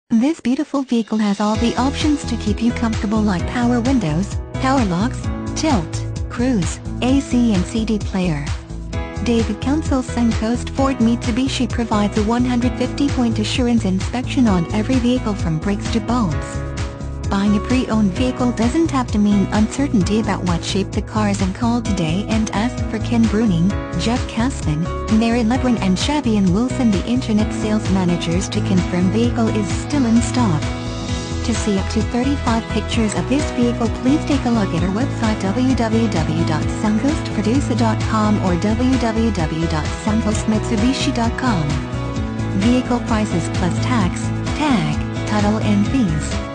This beautiful vehicle has all the options to keep you comfortable, like power windows, power locks, tilt, cruise, AC and CD player. David Council Suncoast Ford Mitsubishi provides a 150-point assurance inspection on every vehicle from brakes to bulbs. Buying a pre-owned vehicle doesn't have to mean uncertainty about what shape the car is in. Call today and ask for Ken Bruning, Jeff Kasman, Mary Lebron and Shavian Wilson, the Internet sales managers, to confirm vehicle is still in stock. To see up to 35 pictures of this vehicle, please take a look at our website www.suncoastproducer.com or www.suncoastmitsubishi.com. Vehicle prices plus tax, tag, title and fees.